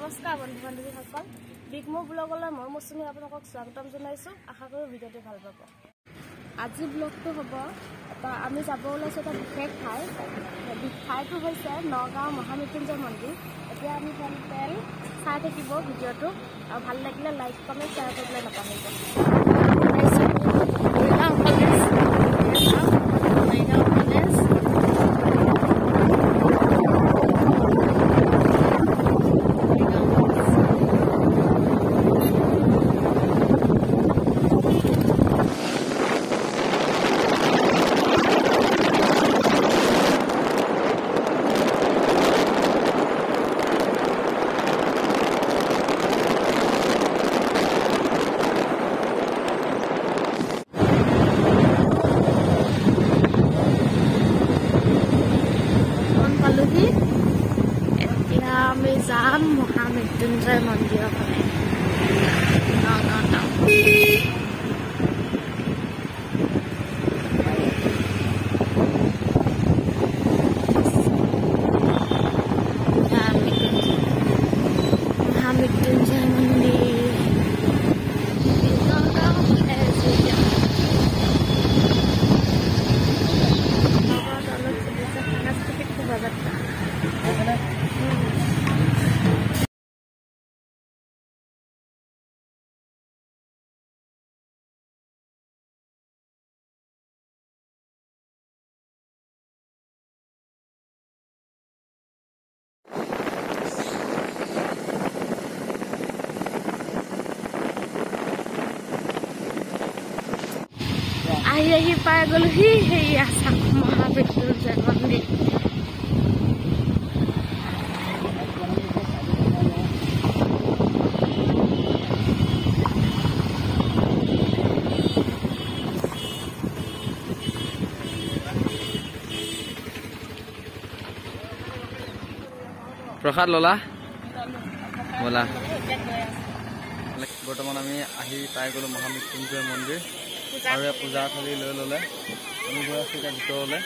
নমস্কাৰ বন্ধু বান্ধৱীসকল, বিগমো ব্লগলৈ মই মৌচুমী আপোনালোকক স্বাগতম জনাইছোঁ। আশা কৰোঁ ভিডিঅ'টো ভাল পাব। আজি ব্লগটো হ'ব এটা আমি যাব ওলাইছোঁ এটা বিশেষ ঠাই। ঠাইটো হৈছে নগাঁও মহামৃত্যুঞ্জয় মন্দিৰ। এতিয়া আমি তেল চাই থাকিব ভিডিঅ'টো আৰু ভাল লাগিলে লাইক কমেণ্ট শ্বেয়াৰ কৰিবলৈ নাপাহৰিব। এতিয়া আমি যাম মহামৃত্যুঞ্জয় মন্দিৰৰ ফালে। মহামৃত্যুঞ্জয় মন্দিৰ সাংস্কৃতিক শোভাযাত্ৰা। আহি পাই গ'লোহি সেয়া মহামৃত্যুঞ্জয় মন্দিৰ। প্ৰসাদ ললা বলা। বৰ্তমান আমি আহি পাই গ'লো মহামৃত্যুঞ্জয় মন্দিৰ আৰু পূজা থালি লৈ ল'লে আমি গৈ আছোঁ এতিয়া ভিতৰলৈ।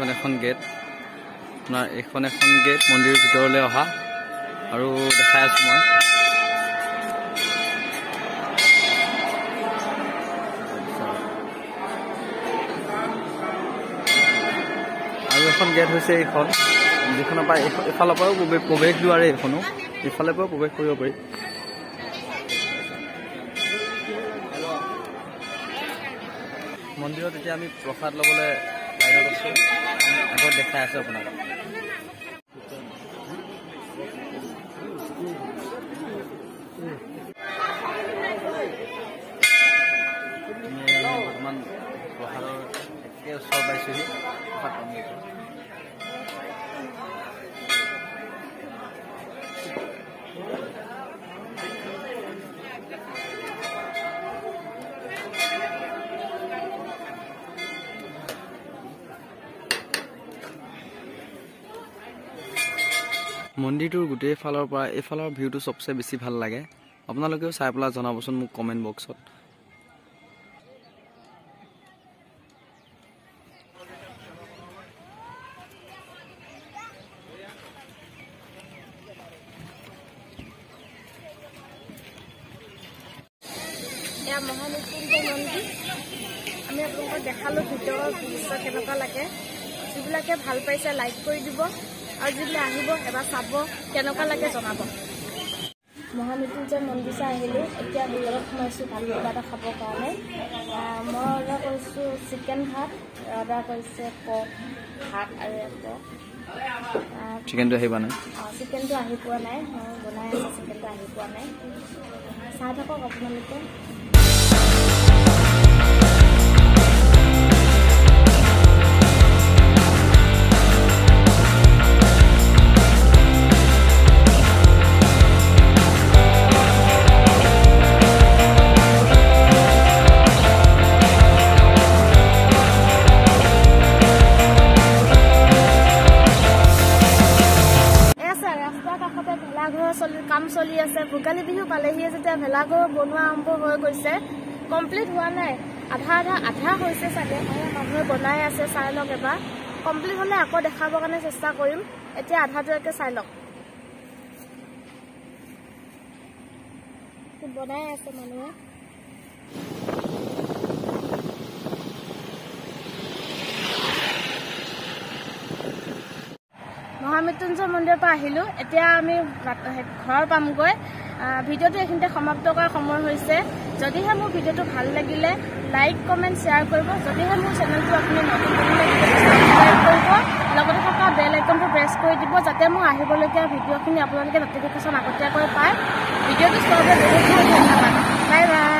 এইখন এখন গেট আপোনাৰ এইখন এখন গেট মন্দিৰৰ ভিতৰলৈ অহা আৰু দেখাই আছো মই আৰু এখন গেট হৈছে এইখন যিখনৰ পৰা এফালৰ পৰাও প্ৰৱেশ দুৱাৰে এইখনো ইফালৰ পৰাও প্ৰৱেশ কৰিব পাৰি মন্দিৰত এতিয়া আমি প্ৰসাদ ল'বলৈ লাইনত আছো আগত দেখাই আছো আপোনাক বৰ্তমান প্ৰসাদৰ একে ওচৰ পাইছোহি প্ৰসাদ পাম মন্দিৰটোৰ গোটেই ফালৰ পৰা এইফালৰ ভিউটো সবচে বেছি ভাল লাগে আপোনালোকেও চাই পেলাই জনাবচোন মোক কমেন্ট বক্সত এয়া মহামৃত্যুঞ্জয় মন্দিৰ আমি আপোনালোকক দেখালো ভিতৰৰ দৃশ্য কেনেকুৱা লাগে যিবিলাকে ভাল পাইছে লাইক কৰি দিব আৰু যিবিলাক আহিব এবাৰ চাব কেনেকুৱা লাগে জনাব মহামৃত্যুঞ্জয় মন্দিৰ চাই আহিলোঁ এতিয়া ভিতৰত সোমাইছোঁ ভাল কিবা এটা খাবৰ কাৰণে মই অৰ্ডাৰ কৰিছোঁ চিকেন ভাত অৰ্ডাৰ কৰিছে পক ভাত আৰু চিকেনটো আহিব নাই চিকেনটো আহি পোৱা নাই মই বনাই আছোঁ চিকেনটো আহি পোৱা নাই চাই থাকক আপোনালোকে কাম চলি আছে ভোগালী বিহু পালেহিয়ে যেতিয়া ভেলাঘৰ বনোৱা আৰম্ভ হৈ গৈছে কমপ্লিট হোৱা নাই আধা হৈছে চাগে মানুহে বনাই আছে চাই লওক এবাৰ কমপ্লিট হ'লে আকৌ দেখাবৰ কাৰণে চেষ্টা কৰিম এতিয়া আধাটোকে চাই লওক বনাই আছে মানুহে মহামৃত্যুঞ্জয় মন্দিৰৰ পৰা আহিলোঁ এতিয়া আমি ঘৰ পামগৈ ভিডিঅ'টো এইখিনিতে সমাপ্ত কৰাৰ সময় হৈছে যদিহে মোৰ ভিডিঅ'টো ভাল লাগিলে লাইক কমেণ্ট শ্বেয়াৰ কৰিব যদিহে মোৰ চেনেলটো আপুনি নতুন ছাবস্ক্ৰাইব কৰিব লগতে থকা বেল আইকনটো প্ৰেছ কৰি দিব যাতে মোৰ আহিবলগীয়া ভিডিঅ'খিনি আপোনালোকে নটিফিকেশ্যন আগতীয়াকৈ পায় ভিডিঅ'টো চোৱাৰ বাবে বহুত বহুত ধন্যবাদ বাই বাই